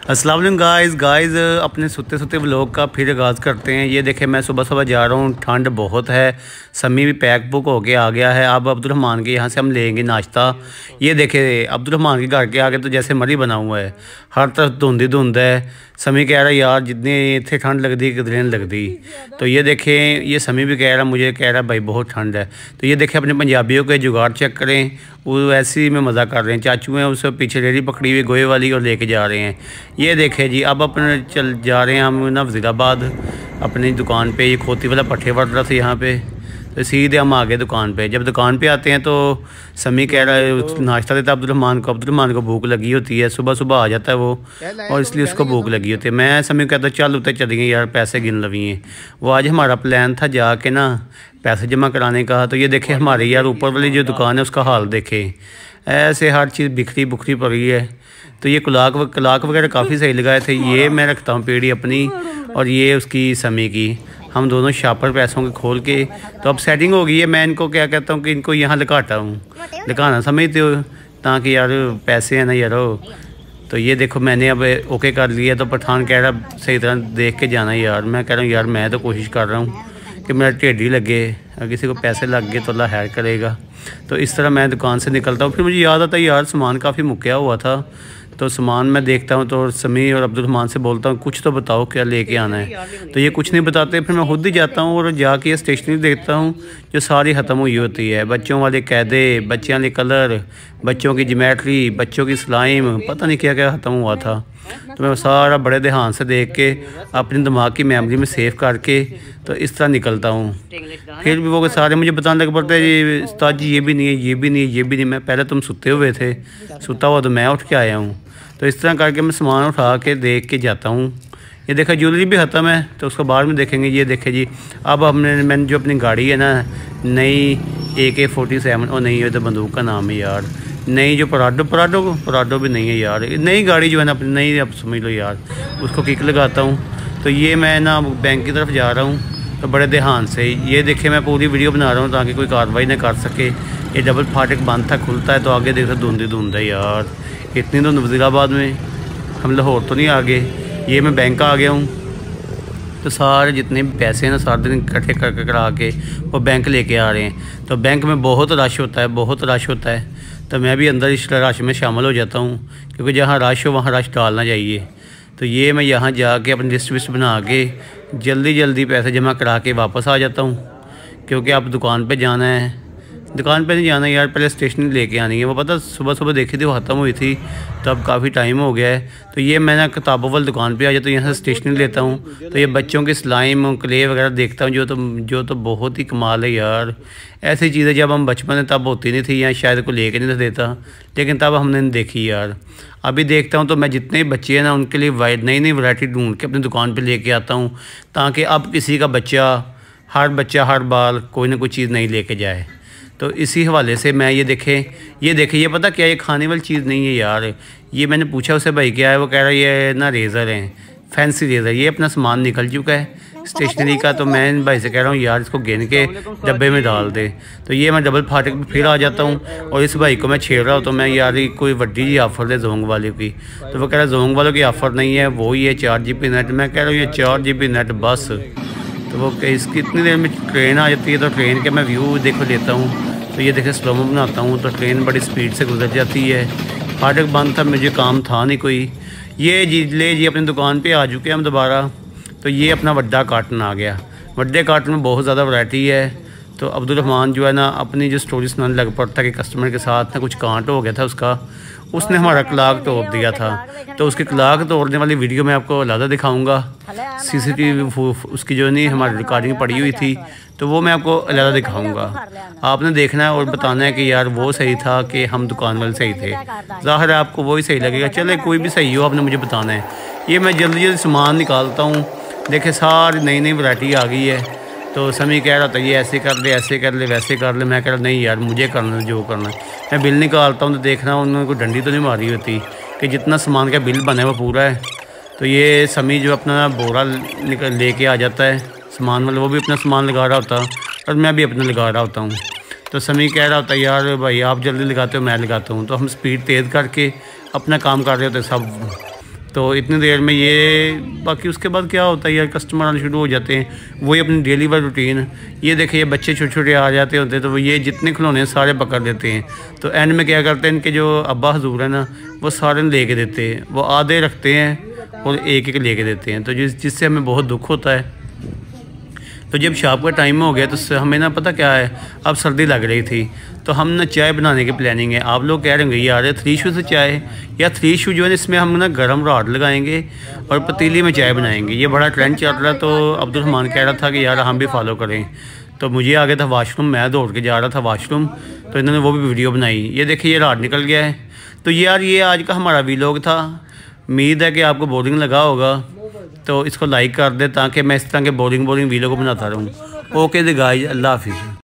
अस्सलाम वालेकुम गाइस अपने सोते सोते व्लॉग का फिर आगाज़ करते हैं। ये देखें मैं सुबह सुबह जा रहा हूँ, ठंड बहुत है। समी भी पैक बुक होके आ गया है। अब अब्दुलरहमान के यहाँ से हम लेंगे नाश्ता। ये देखें अब्दुलरहमान के घर के आगे तो जैसे मरी बना हुआ है, हर तरफ धुंध ही धुंध है। समी कह रहा है यार जितनी इतने ठंड लगती कितने नहीं लगती। तो ये देखें ये समी भी कह रहा, मुझे कह रहा भाई बहुत ठंड है। तो ये देखें अपने पंजाबियों के जुगाड़ चेक करें, वो ऐसे ही में मज़ा कर रहे हैं। चाचू हैं उससे पीछे रेडी पकड़ी हुई गोए वाली और लेके जा रहे हैं। ये देखें जी अब अपने चल जा रहे हैं हम ना वज़ीराबाद अपनी दुकान पे। ये खोती वाला पट्ठे पड़ रहा था यहाँ पे, तो सीधे हम आ गए दुकान पे। जब दुकान पे आते हैं तो समी कह रहा है नाश्ता देता अब्दुलरहमान को भूख लगी होती है, सुबह सुबह आ जाता है वो और इसलिए उसको भूख लगी होती है। मैं समी कहता चल उतर चलिए यार पैसे गिन लवी हैं। वो आज हमारा प्लान था जाके ना पैसे जमा कराने का। तो ये देखे हमारे यार ऊपर वाली जो दुकान है उसका हाल देखे, ऐसे हर चीज़ बिखरी बुखरी पड़ी है। तो ये कलाक वगैरह काफ़ी सही लगाए थे। ये मैं रखता हूँ पीढ़ी अपनी और ये उसकी समी की, हम दोनों शापर पैसों के खोल के। तो अब सेटिंग हो गई है। मैं इनको क्या कहता हूँ कि इनको यहाँ लिकाता हूँ, लिकाना समझते हो ताकि यार पैसे हैं ना यारो। तो ये देखो मैंने अब ओके कर लिया। तो पठान कह रहा सही तरह देख के जाना यार। मैं कह रहा हूँ यार मैं तो कोशिश कर रहा हूँ कि मेरा टेढ़ ही लगे, अगर किसी को पैसे लग गए तो अल्लाह खैर करेगा। तो इस तरह मैं दुकान से निकलता हूँ। फिर मुझे याद आता है यार सामान काफ़ी मुक्या हुआ था। तो सामान मैं देखता हूँ तो समी और अब्दुलरहमान से बोलता हूँ कुछ तो बताओ क्या लेके आना है। तो ये कुछ नहीं बताते। फिर मैं खुद ही जाता हूँ और जाके ये स्टेशनरी देखता हूँ जो सारी ख़त्म हुई होती है। बच्चों वाले कैदे, बच्चों वाले कलर, बच्चों की ज्योमेट्री, बच्चों की स्लाइम, पता नहीं क्या क्या ख़त्म हुआ था। तो मैं सारा बड़े ध्यान से देख के अपने दिमाग की मेमोरी में सेव करके तो इस तरह निकलता हूँ। फिर भी वो सारे मुझे बताने लग पड़ते हैं उस्ताद जी ये भी नहीं है, ये भी नहीं है, ये भी नहीं। मैं पहले तुम सुते हुए थे, सुता हुआ तो मैं उठ के आया हूँ। तो इस तरह करके मैं सामान उठा के देख के जाता हूँ। ये देखा ज्वेलरी भी ख़त्म है तो उसको बाद में देखेंगे। ये देखे जी अब मैंने जो अपनी गाड़ी है ना नई AK-47, और नहीं है तो बंदूक का नाम है यार, नई जो पराडो भी नहीं है यार, नई गाड़ी जो है ना अपनी नई, अब समझ लो यार, उसको किक लगाता हूँ। तो ये मैं ना बैंक की तरफ जा रहा हूँ तो बड़े ध्यान से ये देखे मैं पूरी वीडियो बना रहा हूँ ताकि कोई कार्रवाई ना कर सके। ये डबल फाटक बंद था, खुलता है तो आगे देखो धुंध है यार, इतनी धुंध वज़ीराबाद में। हम लाहौर तो नहीं आ गए। ये मैं बैंक आ गया हूँ। तो सारे जितने भी पैसे हैं ना सारे दिन इकट्ठे करके करा के वो बैंक लेके आ रहे हैं। तो बैंक में बहुत रश होता है, बहुत रश होता है। तो मैं भी अंदर इस रश में शामिल हो जाता हूँ क्योंकि जहाँ रश हो वहाँ रश डालना चाहिए। तो ये मैं यहाँ जाके अपनी लिस्ट विस्ट बना के जल्दी पैसे जमा करा के वापस आ जाता हूँ क्योंकि अब दुकान पे जाना है। दुकान पे नहीं जाना यार, पहले स्टेशनरी लेके आनी है। वो पता सुबह सुबह देखी थी वो ख़त्म हुई थी, तो अब काफ़ी टाइम हो गया है। तो ये मैं ना किताबों वाली दुकान पे आ जाता हूँ, यहाँ से स्टेशनरी लेता हूँ। तो ये बच्चों की स्लाइम क्ले वगैरह देखता हूँ जो तो बहुत ही कमाल है यार। ऐसी चीज़ें जब हम बचपन में तब होती नहीं थी या शायद कोई लेके नहीं देता, लेकिन तब हमने नहीं देखी यार। अभी देखता हूँ तो मैं जितने बच्चे हैं ना उनके लिए नई वैरायटी ढूंढ के अपनी दुकान पर लेके आता हूँ ताकि अब किसी का हर बच्चा हर बार कोई ना कोई चीज़ नहीं लेके जाए। तो इसी हवाले से मैं ये देखे ये पता क्या, ये खाने वाली चीज़ नहीं है यार। ये मैंने पूछा उससे भाई क्या है, वो कह रहा है ये ना रेज़र है, फैंसी रेज़र। ये अपना सामान निकल चुका है स्टेशनरी का। तो मैं भाई से कह रहा हूँ यार इसको गिन के डब्बे में डाल दे। तो ये मैं डबल फाटक पर फिर आ जाता हूँ और इस भाई को मैं छेड़ रहा हूँ। तो मैं यार कोई वड्डी जी ऑफ़र दे जोंग वाले की। तो वो कह रहा है जोंग वालों की ऑफ़र नहीं है, वो ही है 4GB नेट। मैं कह रहा हूँ ये 4GB नेट बस। तो वो इसकी इतनी देर में ट्रेन आ जाती है तो ट्रेन के मैं व्यू देखो लेता हूँ। तो ये देखे स्लोमो बनाता हूँ तो ट्रेन बड़ी स्पीड से गुजर जाती है। फाटक बंद था, मुझे काम था नहीं कोई। ये जी अपनी दुकान पे आ चुके हैं हम दोबारा। तो ये अपना वड्डा कार्टन आ गया। वड्डे कार्टन में बहुत ज़्यादा वैरायटी है। तो अब्दुलरहमान जो है ना अपनी जो स्टोरी सुनाने लग पड़ता कि कस्टमर के साथ ना कुछ कांट हो गया था उसका, उसने हमारा कलाक तोड़ दिया था। तो उसके कलाक तोड़ने वाली वीडियो मैं आपको अलग दिखाऊंगा। CCTV उसकी जो नहीं हमारी रिकॉर्डिंग पड़ी हुई थी तो वो मैं आपको अलग दिखाऊंगा। आपने देखना है और बताना है कि यार वो सही था कि हम दुकान वाले सही थे। ज़ाहिर है आपको वही सही लगेगा, चले कोई भी सही हो आपने मुझे बताना है। ये मैं जल्दी सामान निकालता हूँ। देखे सारी नई वैरायटी आ गई है। तो समी कह रहा था ये ऐसे कर ले वैसे कर ले। मैं कह रहा नहीं यार मुझे करना जो करना है। मैं बिल निकालता हूँ तो देखना उन्होंने कोई डंडी तो नहीं मारी होती कि जितना सामान का बिल बना है वो पूरा है। तो ये समी जो अपना बोरा लेके आ जाता है सामान वाला, वो भी अपना सामान लगा रहा होता और मैं भी अपना लगा रहा होता हूँ। तो समी कह रहा होता यार भाई आप जल्दी लगाते हो मैं लगाता हूँ। तो हम स्पीड तेज़ करके अपना काम कर रहे होते सब। तो इतनी देर में ये बाकी उसके बाद क्या होता है यार, कस्टमर आने शुरू हो जाते हैं, वही अपनी डेली वर्क रूटीन। ये देखिए ये बच्चे छोटे छोटे आ जाते होते हैं तो वो ये जितने खिलौने हैं सारे पकड़ देते हैं। तो एंड में क्या करते हैं, इनके जो अब्बा हजूर है ना, वो सारे लेके देते हैं, वो आधे रखते हैं और एक एक लेके देते हैं। तो जिससे हमें बहुत दुख होता है। तो जब शाम का टाइम हो गया तो हमें ना पता क्या है, अब सर्दी लग रही थी, तो हम ना चाय बनाने की प्लानिंग है। आप लोग कह रहे होंगे यार 3 शू से चाय, या 3 शू जो है इसमें हम ना गर्म राड लगाएंगे और पतीली में चाय बनाएंगे। ये बड़ा ट्रेंड चल रहा है। तो अब्दुल रहमान कह रहा था कि यार हम भी फॉलो करें। तो मुझे आ गया था वाशरूम, मैं दौड़ के जा रहा था वाशरूम, तो इन्होंने वो भी वीडियो बनाई। ये देखिए ये राड निकल गया है। तो यार ये आज का हमारा वीलॉग था। उम्मीद है कि आपको बोरिंग लगा होगा, तो इसको लाइक कर दे ताकि मैं इस तरह के बोरिंग वीडियो को बनाता रहूँ। ओके द गाइस, अल्लाह हाफिज़।